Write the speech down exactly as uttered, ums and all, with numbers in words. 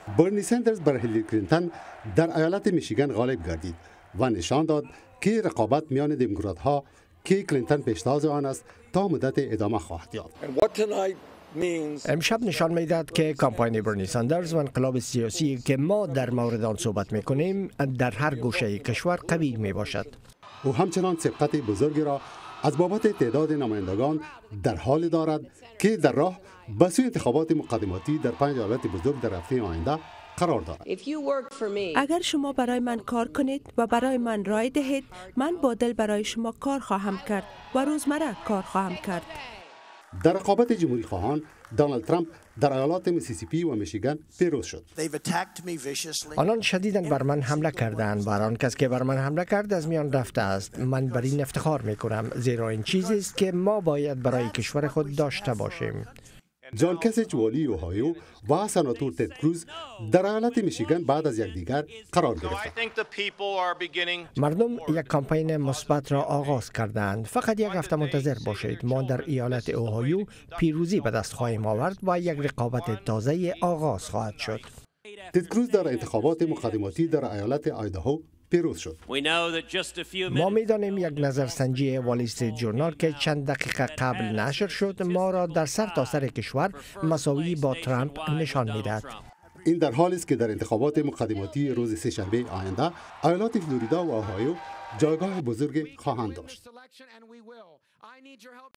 برنی سندرز بر هیلاری کلینتون در ایالت میشیگان غالب گردید و نشان داد که رقابت میان دموکرات ها که کلینتون پیشتاز آن است تا مدت ادامه خواهد یافت. امشب نشان میداد که کمپاین برنی ساندرز و انقلاب سیاسی که ما در مورد آن صحبت میکنیم در هر گوشه کشور قوی می باشد. او همچنان سبقت بزرگی را از بابت تعداد نمایندگان در حال دارد که در راه به سوی انتخابات مقدماتی در پنج ایالت بزرگ در هفته آینده قرار دارد. اگر شما برای من کار کنید و برای من رای دهید، من با دل برای شما کار خواهم کرد و روزمره کار خواهم کرد. در رقابت جمهوری خواهان، دونالد ترامپ در ایالات میسیسیپی و میشیگان پیروز شد. آنان شدیداً بر من حمله کردند و آن کس که بر من حمله کرد از میان رفته است. من بر این افتخار می کنم، زیرا این چیزی است که ما باید برای کشور خود داشته باشیم. جان کسیچ والی اوهایو و سناتور تد کروز در ایالت میشیگان بعد از یکدیگر قرار گرفتند. مردم یک کمپین مثبت را آغاز کردند. فقط یک هفته منتظر باشید. ما در ایالت اوهایو پیروزی به دست خواهیم آورد و یک رقابت تازه آغاز خواهد شد. تد کروز در انتخابات مقدماتی در ایالت آیداهو پیروز شد. ما می‌دانیم یک نظرسنجی وال استریت جورنال که چند دقیقه قبل نشر شد ما را در سر تا سر کشور مساوی با ترامپ نشان می‌دهد. این در حالی است که در انتخابات مقدماتی روز سه‌شنبه آینده ایالات فلوریدا و اوهایو جایگاه بزرگ خواهند داشت.